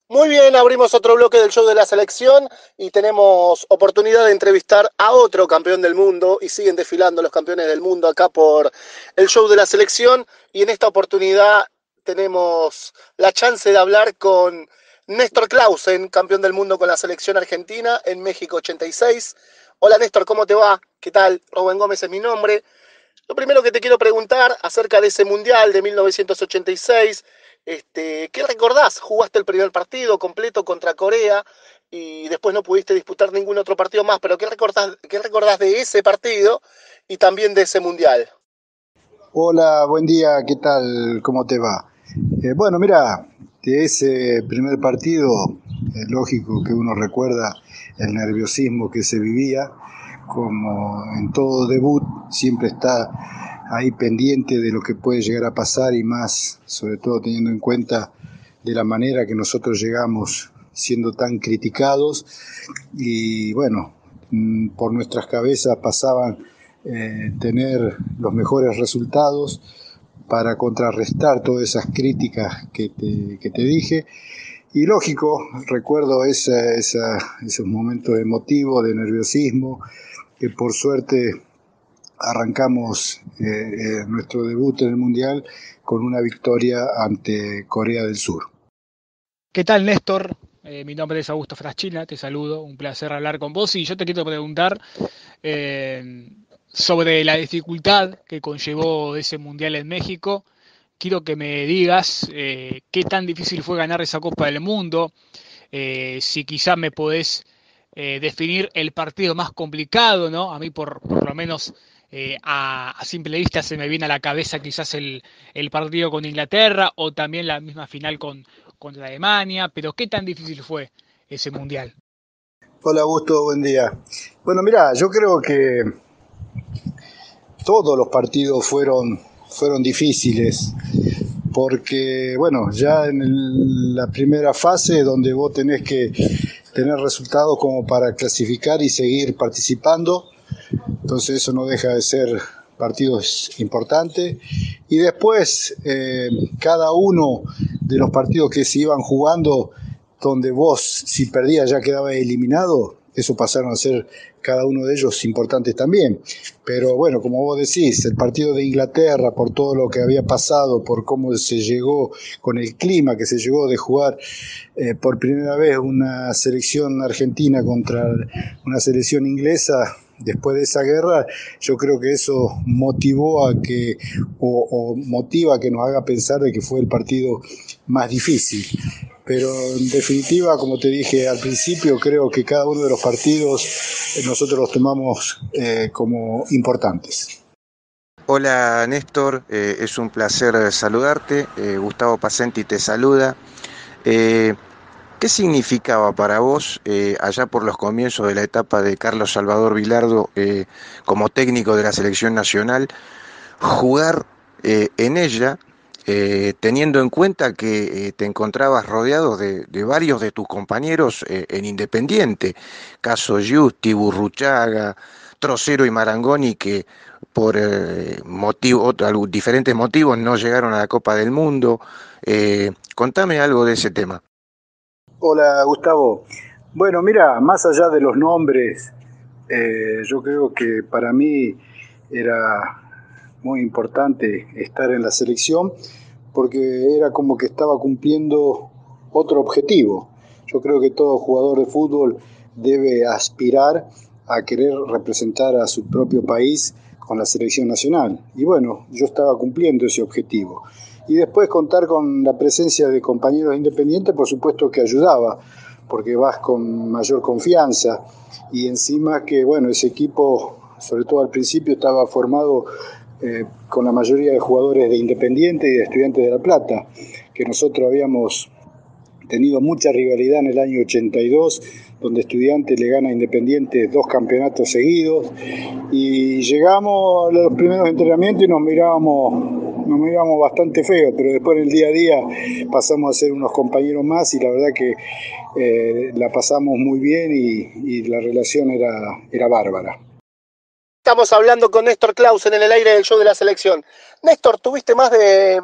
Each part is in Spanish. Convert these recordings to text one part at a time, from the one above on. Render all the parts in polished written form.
Muy bien, abrimos otro bloque del show de la selección y tenemos oportunidad de entrevistar a otro campeón del mundo y siguen desfilando los campeones del mundo acá por el show de la selección y en esta oportunidad tenemos la chance de hablar con Néstor Clausen, campeón del mundo con la selección argentina en México 86. Hola Néstor, ¿cómo te va? ¿Qué tal? Rubén Gómez es mi nombre. Lo primero que te quiero preguntar acerca de ese Mundial de 1986, ¿qué recordás? Jugaste el primer partido completo contra Corea y después no pudiste disputar ningún otro partido más, pero ¿qué recordás de ese partido y también de ese Mundial? Hola, buen día, ¿qué tal? ¿Cómo te va? Bueno, mira, de ese primer partido, es lógico que uno recuerda el nerviosismo que se vivía, como en todo debut, siempre está ahí pendiente de lo que puede llegar a pasar y más, sobre todo teniendo en cuenta de la manera que nosotros llegamos siendo tan criticados y bueno, por nuestras cabezas pasaban tener los mejores resultados para contrarrestar todas esas críticas que te dije. Y lógico, recuerdo esos momentos emotivos, de nerviosismo, que por suerte arrancamos nuestro debut en el Mundial con una victoria ante Corea del Sur. ¿Qué tal, Néstor? Mi nombre es Augusto Fraschina, te saludo, un placer hablar con vos y yo te quiero preguntar eh, sobre la dificultad que conllevó ese Mundial en México. Quiero que me digas qué tan difícil fue ganar esa Copa del Mundo, si quizás me podés definir el partido más complicado, ¿no? A mí por lo menos a simple vista se me viene a la cabeza quizás el partido con Inglaterra o también la misma final contra Alemania, pero ¿qué tan difícil fue ese mundial? Hola Augusto, buen día. Bueno, mira, yo creo que todos los partidos fueron difíciles, porque bueno, ya en la primera fase donde vos tenés que tener resultados como para clasificar y seguir participando, entonces eso no deja de ser partidos importantes. Y después, cada uno de los partidos que se iban jugando, donde vos si perdías ya quedabas eliminado, eso pasaron a ser cada uno de ellos importantes también. Pero bueno, como vos decís, el partido de Inglaterra, por todo lo que había pasado, por cómo se llegó, con el clima que se llegó de jugar por primera vez una selección argentina contra una selección inglesa, después de esa guerra, yo creo que eso motivó a que, o motiva a que nos haga pensar de que fue el partido más difícil. Pero en definitiva, como te dije al principio, creo que cada uno de los partidos nosotros los tomamos como importantes. Hola Néstor, es un placer saludarte. Gustavo Pacenti te saluda. Eh, ¿Qué significaba para vos, allá por los comienzos de la etapa de Carlos Salvador Vilardo como técnico de la selección nacional, jugar en ella, teniendo en cuenta que te encontrabas rodeado de varios de tus compañeros en Independiente, caso Justi, Burruchaga, Trocero y Marangoni, que por diferentes motivos no llegaron a la Copa del Mundo? Contame algo de ese tema. Hola Gustavo. Bueno, mira, más allá de los nombres, yo creo que para mí era muy importante estar en la selección porque era como que estaba cumpliendo otro objetivo. Yo creo que todo jugador de fútbol debe aspirar a querer representar a su propio país con la selección nacional. Y bueno, yo estaba cumpliendo ese objetivo. Y después contar con la presencia de compañeros independientes, por supuesto que ayudaba, porque vas con mayor confianza y encima que, bueno, ese equipo, sobre todo al principio, estaba formado con la mayoría de jugadores de Independiente y de Estudiantes de La Plata, que nosotros habíamos tenido mucha rivalidad en el año 82, donde Estudiantes le gana a Independiente 2 campeonatos seguidos, y llegamos a los primeros entrenamientos y nos mirábamos bastante feo, pero después en el día a día pasamos a ser unos compañeros más y la verdad que la pasamos muy bien y la relación era bárbara. Estamos hablando con Néstor Clausen en el aire del show de la selección. Néstor, tuviste más de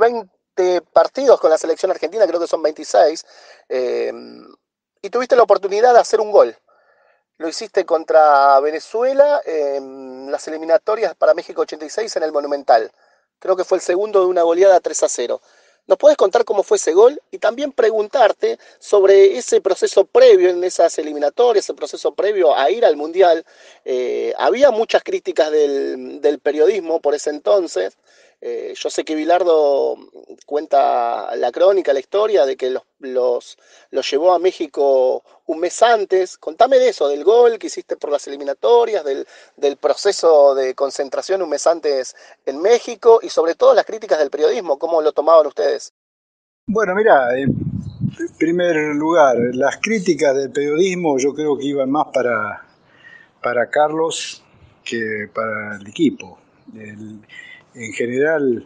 de partidos con la selección argentina, creo que son 26, y tuviste la oportunidad de hacer un gol. Lo hiciste contra Venezuela en las eliminatorias para México 86 en el Monumental. Creo que fue el segundo de una goleada 3-0. ¿Nos puedes contar cómo fue ese gol? Y también preguntarte sobre ese proceso previo en esas eliminatorias, ese proceso previo a ir al Mundial. Había muchas críticas del periodismo por ese entonces. Yo sé que Bilardo cuenta la crónica, la historia de que los llevó a México un mes antes. Contame de eso, del gol que hiciste por las eliminatorias, del proceso de concentración un mes antes en México y sobre todo las críticas del periodismo, ¿cómo lo tomaban ustedes? Bueno, mira, en primer lugar, las críticas del periodismo yo creo que iban más para Carlos que para el equipo. En general,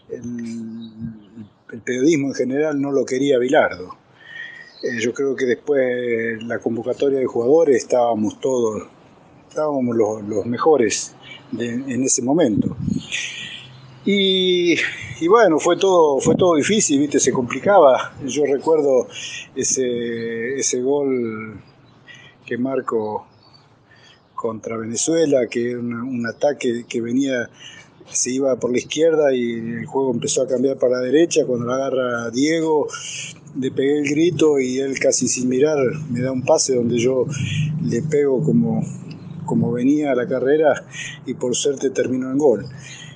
el periodismo en general no lo quería Bilardo. Yo creo que después la convocatoria de jugadores estábamos los mejores en ese momento. Y bueno, fue todo difícil, ¿viste? Se complicaba. Yo recuerdo ese gol que marco contra Venezuela, que era un ataque que se iba por la izquierda y el juego empezó a cambiar para la derecha. Cuando la agarra Diego, le pegué el grito y él casi sin mirar me da un pase donde yo le pego como venía a la carrera y por suerte terminó en gol.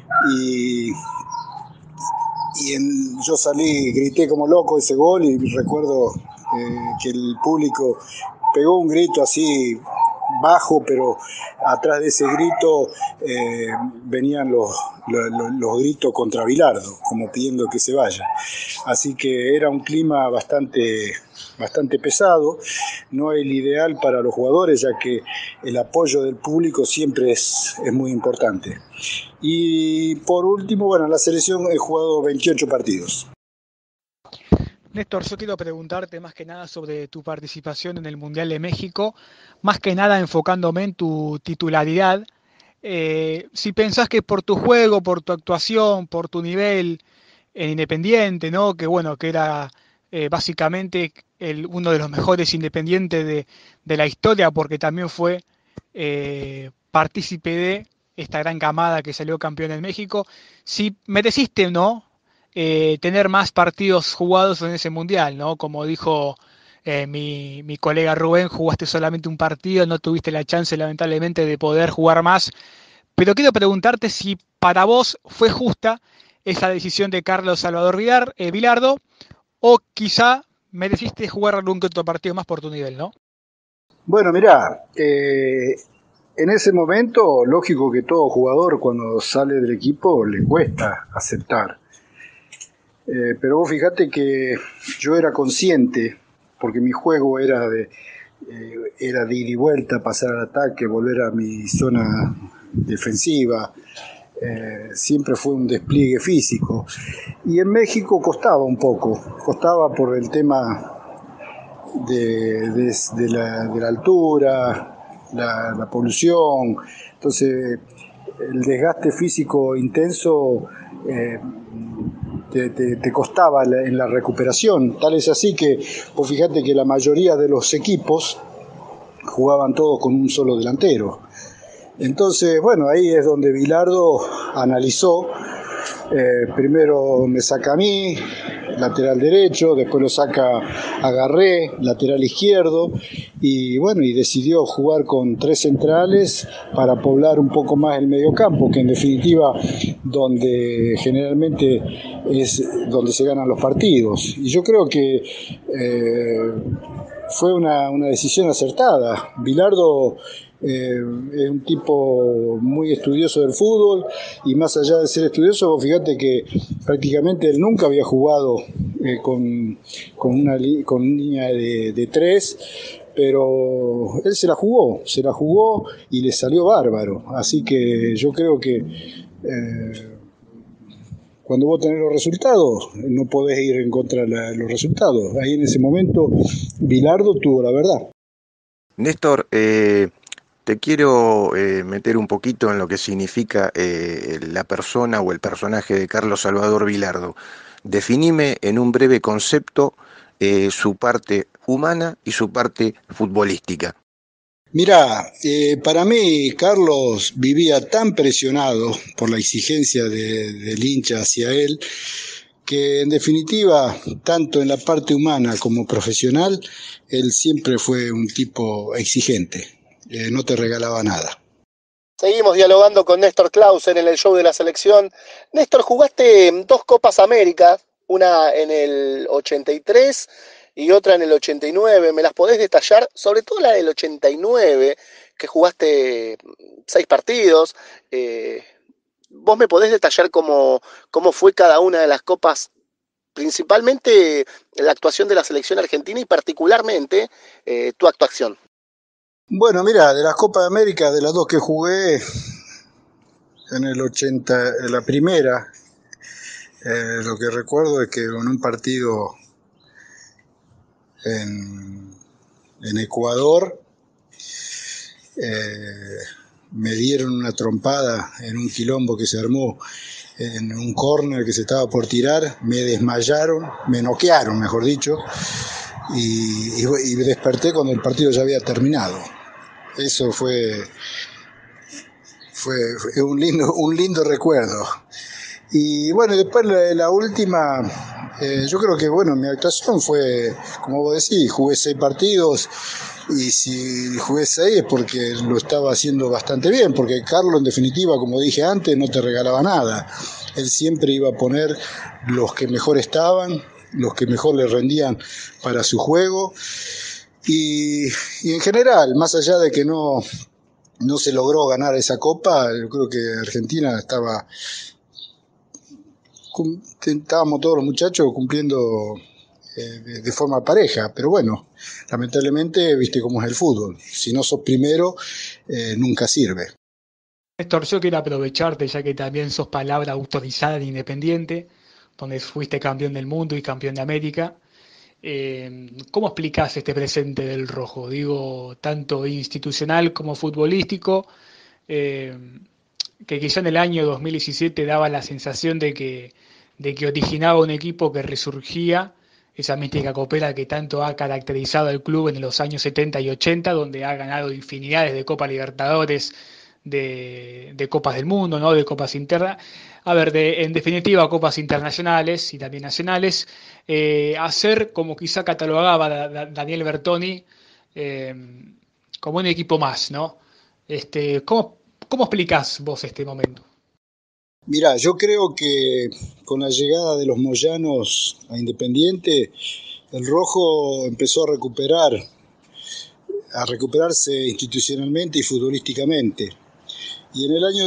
Yo salí, grité como loco ese gol y recuerdo que el público pegó un grito así bajo, pero atrás de ese grito venían los gritos contra Bilardo, como pidiendo que se vaya. Así que era un clima bastante pesado, no el ideal para los jugadores, ya que el apoyo del público siempre es muy importante. Y por último, bueno, en la selección he jugado 28 partidos. Néstor, yo quiero preguntarte más que nada sobre tu participación en el Mundial de México, más que nada enfocándome en tu titularidad. Si pensás que por tu juego, por tu actuación, por tu nivel en Independiente, ¿no? Que bueno, que era básicamente uno de los mejores Independientes de la historia, porque también fue partícipe de esta gran camada que salió campeón en México. Si mereciste, ¿no? Tener más partidos jugados en ese mundial, ¿no? Como dijo mi colega Rubén, jugaste solamente un partido, no tuviste la chance lamentablemente de poder jugar más, pero quiero preguntarte si para vos fue justa esa decisión de Carlos Salvador Bilardo, o quizá mereciste jugar algún que otro partido más por tu nivel, ¿no? Bueno, mirá, en ese momento, lógico que todo jugador cuando sale del equipo le cuesta aceptar. Pero vos fíjate que yo era consciente, porque mi juego era de ir y vuelta, pasar al ataque, volver a mi zona defensiva. Siempre fue un despliegue físico. Y en México costaba un poco, costaba por el tema de la altura, la polución. Entonces, el desgaste físico intenso te costaba en la recuperación. Tal es así que, pues fíjate que la mayoría de los equipos jugaban todos con un solo delantero. Entonces, bueno, ahí es donde Bilardo analizó. Primero me saca a mí, lateral derecho, después lo saca a Garré, lateral izquierdo, y bueno, y decidió jugar con 3 centrales para poblar un poco más el mediocampo, que en definitiva donde generalmente es donde se ganan los partidos. Y yo creo que fue una decisión acertada. Bilardo es un tipo muy estudioso del fútbol, y más allá de ser estudioso, fíjate que prácticamente él nunca había jugado con una línea de 3, pero él se la jugó y le salió bárbaro. Así que yo creo que cuando vos tenés los resultados, no podés ir en contra de los resultados. Ahí en ese momento Bilardo tuvo la verdad. Néstor, te quiero meter un poquito en lo que significa la persona o el personaje de Carlos Salvador Bilardo. Definime en un breve concepto su parte humana y su parte futbolística. Mira, para mí Carlos vivía tan presionado por la exigencia del hincha hacia él, que en definitiva, tanto en la parte humana como profesional, él siempre fue un tipo exigente, no te regalaba nada. Seguimos dialogando con Néstor Clausen en el show de la selección. Néstor, jugaste dos Copas América, una en el 83 y otra en el 89. ¿Me las podés detallar? Sobre todo la del 89, que jugaste 6 partidos. Eh, ¿Vos me podés detallar cómo fue cada una de las copas, principalmente la actuación de la selección argentina y particularmente tu actuación? Bueno, mira, de las Copas de América, de las dos que jugué, en el 80, en la primera, lo que recuerdo es que en un partido en Ecuador, me dieron una trompada en un quilombo que se armó en un córner que se estaba por tirar, me desmayaron, me noquearon, mejor dicho, y desperté cuando el partido ya había terminado. Eso fue un lindo recuerdo. Y bueno, después la última, yo creo que bueno, mi actuación fue, como vos decís, jugué 6 partidos, y si jugué 6 es porque lo estaba haciendo bastante bien, porque Carlos en definitiva, como dije antes, no te regalaba nada. Él siempre iba a poner los que mejor estaban, los que mejor le rendían para su juego, y en general, más allá de que no se logró ganar esa copa, yo creo que Argentina estábamos todos los muchachos cumpliendo de forma pareja, pero bueno, lamentablemente viste cómo es el fútbol, si no sos primero, nunca sirve. Néstor, yo quiero aprovecharte, ya que también sos palabra autorizada en Independiente, donde fuiste campeón del mundo y campeón de América. ¿Cómo explicás este presente del rojo? Digo, tanto institucional como futbolístico, eh, que quizá en el año 2017 daba la sensación de que originaba un equipo que resurgía, esa mística copera que tanto ha caracterizado al club en los años 70 y 80, donde ha ganado infinidades de Copa Libertadores, de Copas del Mundo, ¿no? De Copas internas. A ver, en definitiva, Copas internacionales y también nacionales. Hacer, como quizá catalogaba Daniel Bertoni, eh, como un equipo más, ¿no? ¿Cómo explicás vos este momento? Mirá, yo creo que con la llegada de los moyanos a Independiente, el rojo empezó a recuperarse institucionalmente y futbolísticamente. Y en el año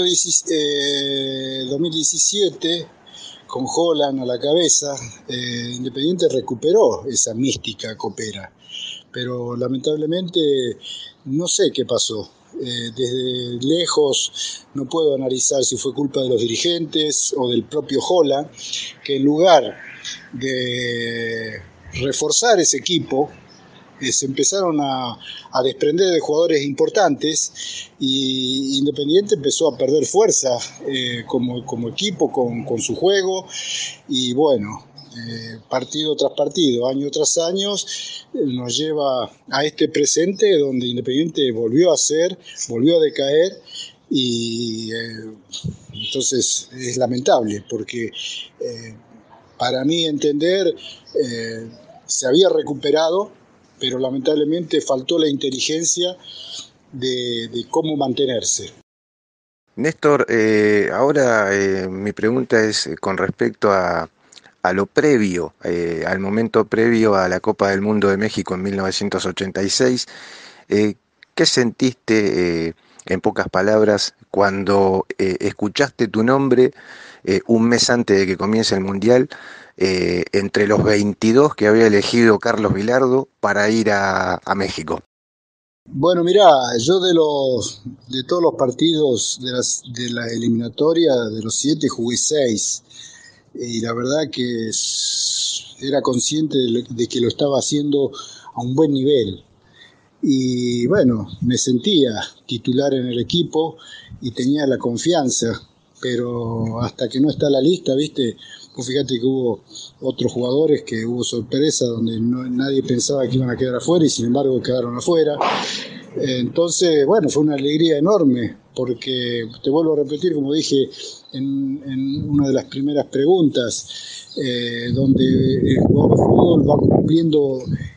2017, con Holland a la cabeza, Independiente recuperó esa mística copera. Pero lamentablemente no sé qué pasó. Desde lejos no puedo analizar si fue culpa de los dirigentes o del propio Holland, que en lugar de reforzar ese equipo, se empezaron a desprender de jugadores importantes, y Independiente empezó a perder fuerza como equipo con su juego, y bueno, partido tras partido, año tras año, nos lleva a este presente donde Independiente volvió a decaer, y entonces es lamentable porque para mí entender se había recuperado, pero lamentablemente faltó la inteligencia de cómo mantenerse. Néstor, ahora mi pregunta es con respecto a lo previo, al momento previo a la Copa del Mundo de México en 1986. ¿Qué sentiste, en pocas palabras, cuando escuchaste tu nombre un mes antes de que comience el Mundial, entre los 22 que había elegido Carlos Vilardo para ir a México? Bueno, mirá, yo de todos los partidos de la eliminatoria, de los 7 jugué 6, y la verdad que era consciente de que lo estaba haciendo a un buen nivel. Y bueno, me sentía titular en el equipo y tenía la confianza, pero hasta que no está la lista, ¿viste? Vos fíjate que hubo otros jugadores que hubo sorpresa donde nadie pensaba que iban a quedar afuera y sin embargo quedaron afuera. Entonces, bueno, fue una alegría enorme porque, te vuelvo a repetir, como dije en una de las primeras preguntas, donde el jugador de fútbol va cumpliendo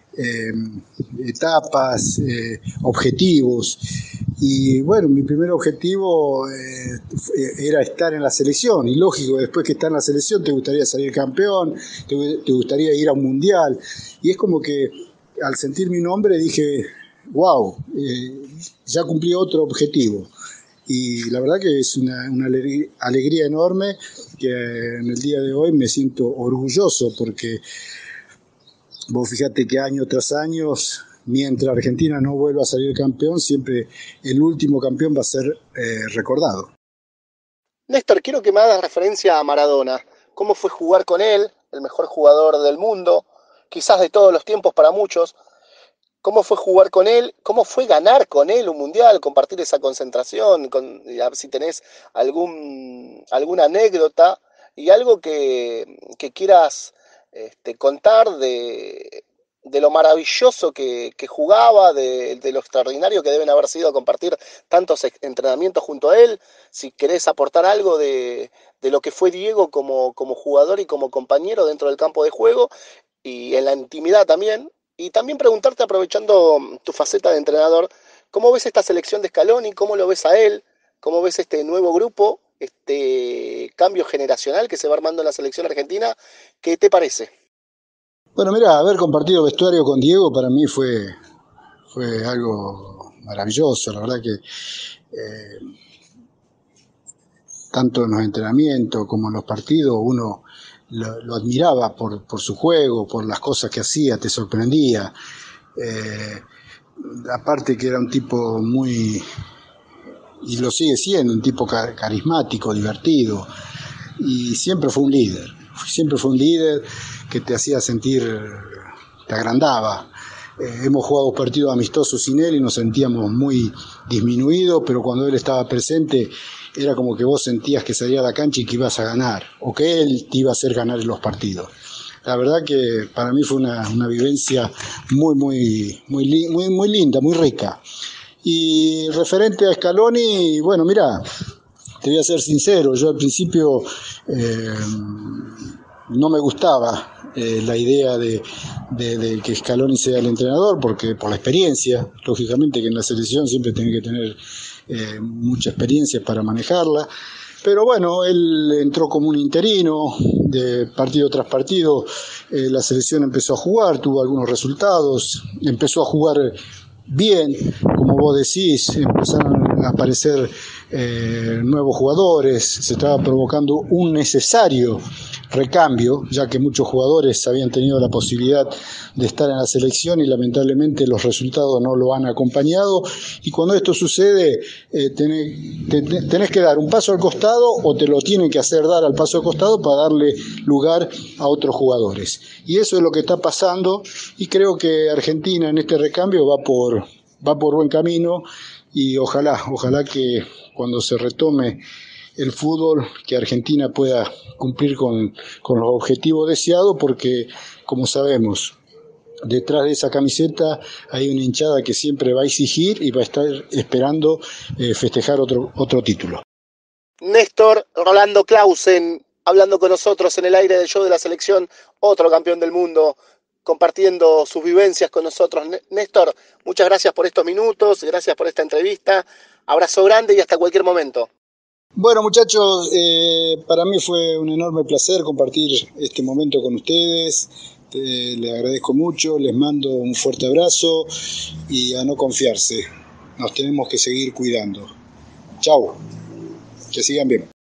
etapas, objetivos. Y bueno, mi primer objetivo era estar en la selección, y lógico, después que estás en la selección te gustaría salir campeón, te gustaría ir a un mundial, y es como que al sentir mi nombre dije, wow, ya cumplí otro objetivo. Y la verdad que es una alegría enorme, que en el día de hoy me siento orgulloso, porque vos fíjate que año tras año, mientras Argentina no vuelva a salir campeón, siempre el último campeón va a ser recordado. Néstor, quiero que me hagas referencia a Maradona. ¿Cómo fue jugar con él, el mejor jugador del mundo, quizás de todos los tiempos para muchos? ¿Cómo fue jugar con él? ¿Cómo fue ganar con él un mundial? Compartir esa concentración, a ver si tenés alguna anécdota y algo que quieras contar de lo maravilloso que jugaba, de lo extraordinario que deben haber sido compartir tantos entrenamientos junto a él. Si querés aportar algo de lo que fue Diego como jugador y como compañero dentro del campo de juego y en la intimidad también. Y también preguntarte, aprovechando tu faceta de entrenador, ¿cómo ves esta selección de Scaloni? ¿Cómo lo ves a él? ¿Cómo ves este nuevo grupo, este cambio generacional que se va armando en la selección argentina? ¿Qué te parece? Bueno, mira, haber compartido vestuario con Diego para mí fue algo maravilloso. La verdad que tanto en los entrenamientos como en los partidos uno lo admiraba por su juego, por las cosas que hacía, te sorprendía. Aparte que era un tipo muy, y lo sigue siendo, un tipo carismático, divertido, y siempre fue un líder que te hacía sentir, te agrandaba. Hemos jugado partidos amistosos sin él y nos sentíamos muy disminuidos, pero cuando él estaba presente era como que vos sentías que salía a la cancha y que ibas a ganar, o que él te iba a hacer ganar en los partidos. La verdad que para mí fue una vivencia muy linda, muy rica. Y referente a Scaloni, bueno, mira, te voy a ser sincero, yo al principio no me gustaba la idea de que Scaloni sea el entrenador, porque por la experiencia, lógicamente que en la selección siempre tiene que tener mucha experiencia para manejarla, pero bueno, él entró como un interino, de partido tras partido la selección empezó a jugar, tuvo algunos resultados, empezó a jugar bien, como vos decís, empezaron a aparecer nuevos jugadores, se estaba provocando un necesario recambio, ya que muchos jugadores habían tenido la posibilidad de estar en la selección y lamentablemente los resultados no lo han acompañado, y cuando esto sucede tenés que dar un paso al costado o te lo tienen que hacer dar al paso al costado para darle lugar a otros jugadores, y eso es lo que está pasando, y creo que Argentina en este recambio va por buen camino, y ojalá que cuando se retome el fútbol, que Argentina pueda cumplir con los objetivos deseados, porque como sabemos, detrás de esa camiseta hay una hinchada que siempre va a exigir y va a estar esperando festejar otro título. Néstor Rolando Clausen, hablando con nosotros en el aire del show de la selección, otro campeón del mundo, compartiendo sus vivencias con nosotros. Néstor, muchas gracias por estos minutos, gracias por esta entrevista, abrazo grande y hasta cualquier momento. Bueno, muchachos, para mí fue un enorme placer compartir este momento con ustedes. Les agradezco mucho, les mando un fuerte abrazo y a no confiarse. Nos tenemos que seguir cuidando. Chau, que sigan bien.